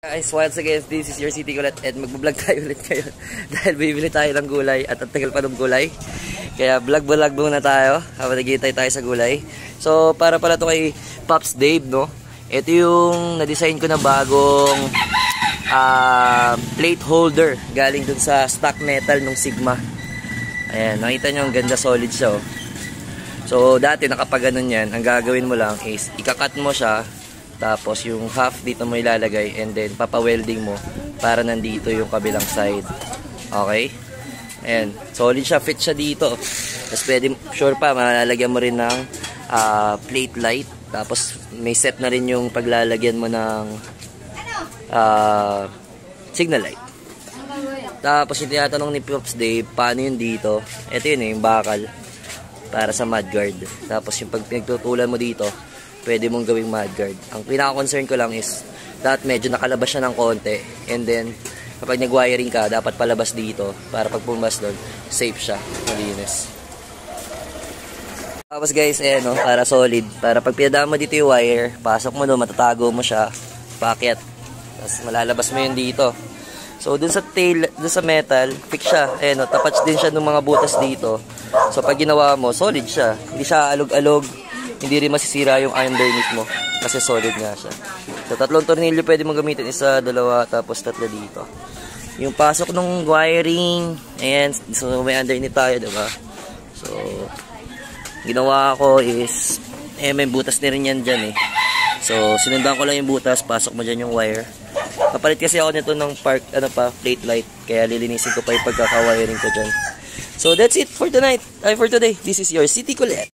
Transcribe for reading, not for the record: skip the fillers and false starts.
Guys, once again, this is your City Colette and magbablog tayo ulit ngayon dahil bibili tayo ng gulay at ang tagal pa ng gulay. Kaya vlog muna tayo habang naghihintay tayo sa gulay. So, para pala to kay Pops Dave, no? Ito yung na-design ko na bagong plate holder galing dun sa stock metal nung Sigma. Ayan, nakita nyo ang ganda, solid siya, oh. So, dati nakapaganon yan, ang gagawin mo lang is ikakat mo siya. Tapos yung half dito mo ilalagay and then papa-welding mo para nandito yung kabilang side. Okay? Ayan. Solid siya. Fit siya dito. Tapos pwede, sure pa, malalagyan mo rin ng plate light. Tapos may set na rin yung paglalagyan mo ng signal light. Tapos yung tinatanong ni Pops Dave, paano yun dito? Ito yun yung bakal para sa mudguard. Tapos yung pag pinagtutulan mo dito, pwede mong gawing mudguard. Ang pinaka-concern ko lang is that medyo nakalabas siya ng konti. And then, kapag nag-wiring ka, dapat palabas dito para pag pumas doon, safe siya. Malinis. Tapos guys, no, para solid. Para pag pinadaan mo dito yung wire, pasok mo doon, matatago mo siya, paakyat. Tapos malalabas mo yun dito. So, dun sa tail, dun sa metal, fix siya. No, tapat din siya ng mga butas dito. So, pag ginawa mo, solid siya. Hindi siya alog-alog. Hindi rin masisira yung underneath mo kasi solid nga siya. So, 3 tornilyo pwede mong gamitin. 1, 2, tapos 3 dito. Yung pasok ng wiring, ayan, so may underneath tayo, diba? So, ginawa ko is, may butas na rin yan dyan eh. So, sinundan ko lang yung butas, pasok mo dyan yung wire. Kapalit kasi ako nito ng plate light, kaya lilinisin ko pa yung pagkaka-wiring ko dyan. So, that's it for tonight. For today. This is your City Colette.